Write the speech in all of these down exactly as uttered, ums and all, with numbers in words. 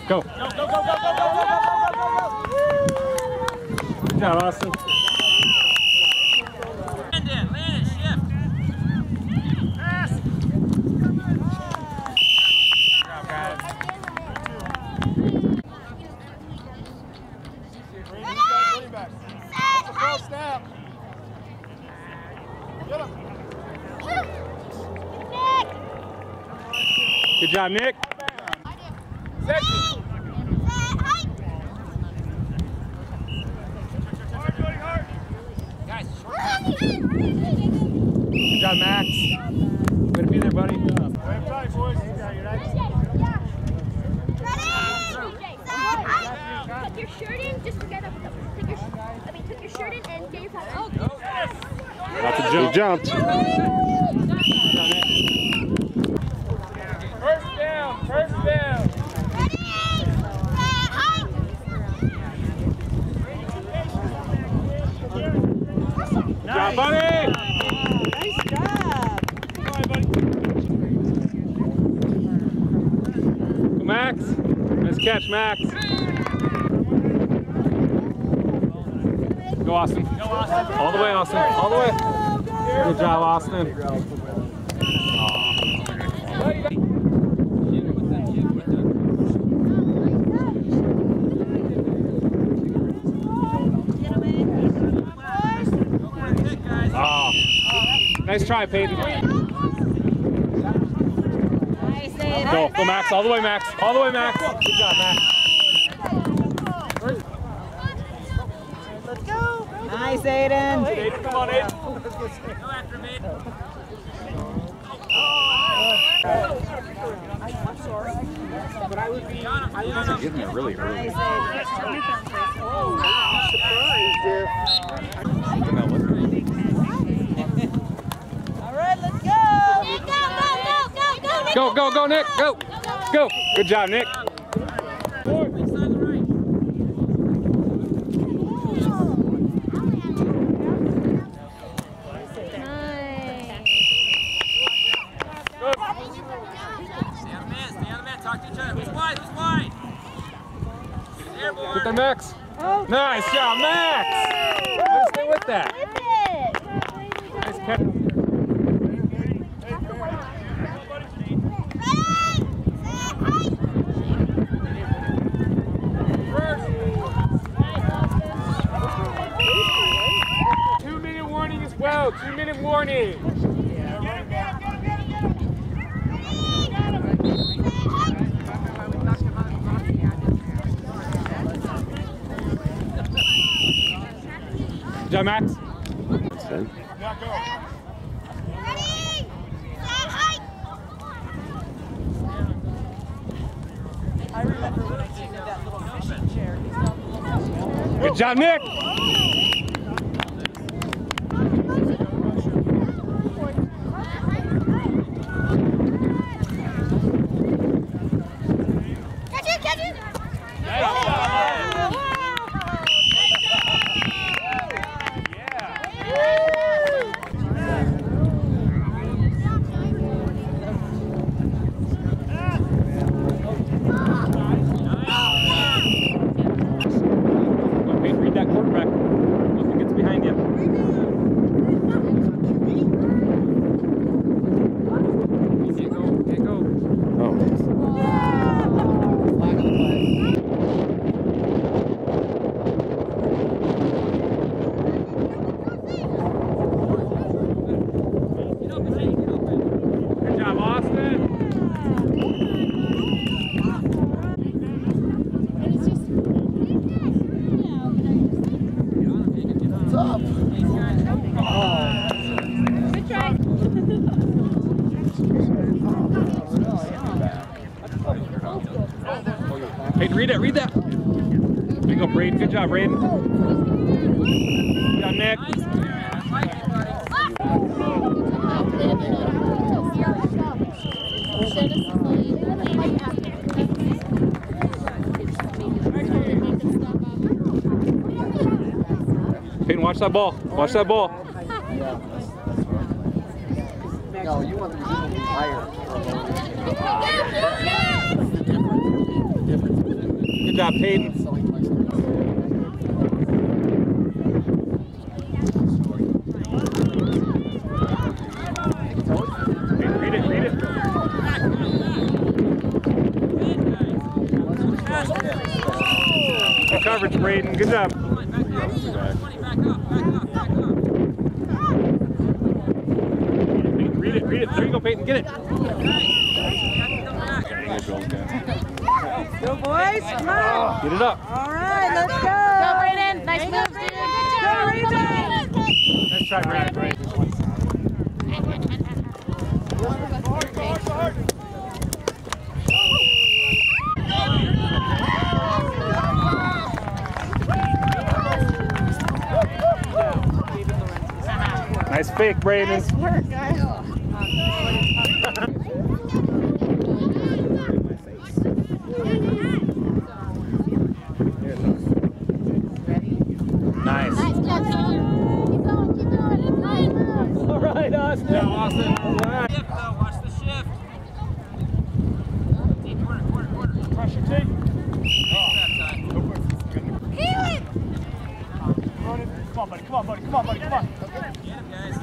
Go. Go, go, go, go, go, go, go, go, go, go, go. Good job, Austin. Land it, land it, shift. Pass. Good job, guys. Running back. That's a full snap. Get him. Good job, Nick. Section. Guys, Good job, Max. Way to be there, buddy. Hang tight, boys. Tuck your shirt in, just forget about the, take your, I mean, tuck your shirt in and get your pass. Oh, That's a jump. Jumped. First down, first down. Good job, buddy. Nice job. Come on, buddy. Go, Max. Nice catch, Max. Go, Austin. Go, Austin. All the way, Austin. All the way. Good job, Austin. Oh. Nice try, Peyton. Go, go, Max. All the way, Max. All the way, Max. Good job, Max. Let's go. Nice, Aiden. Aiden, come on, Aiden. Go after him, Aiden. I'm sorry. But I would be. I You guys are getting there really early. Nice, Aiden. Oh, I'm surprised if. All right, let's go. Go, go, go, go, go, Go, go, go, Nick. Go. Go. Good job, Nick. Get there, Max. Oh, Nice job, Max. Let's stay with that. Nice catch. Two minute warning as well. Two minute warning. Good job, Max. Now go. I remember when I came to that little fishing chair. Good job, Nick. catch it, catch it. Peyton, read that quarterback. Look who gets behind you. You can't go. You can't go. Oh. Good job, Austin. Good try. Peyton, read it. Read that. There you go, Braden. Good job, Braden. Good job, Nick. Peyton, watch that ball. Watch that ball. No, you want them to be higher. Go, go, go! Difference. Good job, Peyton. Peyton, read it, read it. Good coverage, Braden. Good job. Peyton, read it, read it. There you go, Peyton. Get it. Go, boys. Come on. Get it up. All right, let's go. Go, Brayden. Nice move, dude. Go, Brayden. Let's try Brayden. Brayden. Nice fake, Brayden. Nice work, guys. Nice. Keep going, keep going. Nice. All right, Austin. Yeah, Austin. All right. Shift, though. Watch the shift. Deep corner, corner, corner. Pressure, T. Come on, buddy. Come on, buddy. Come on, buddy. Come on. Get him, guys.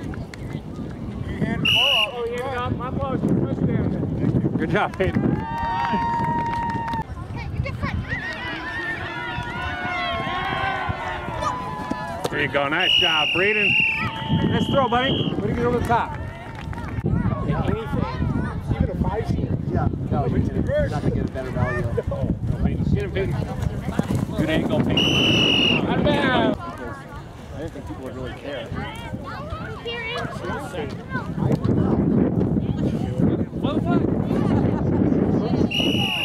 Oh, you got my blow. Touchdown. Good job, Peyton. Okay, you get front. There you go. Nice job, Braden. Nice throw, buddy. Way to get over the top. Anything. Even a five seed. Yeah. No, you're you're not going to get a better value. No, Peyton. Get him, Peyton. Good angle, Peyton. Out of bounds. I didn't think people would really care. Here is.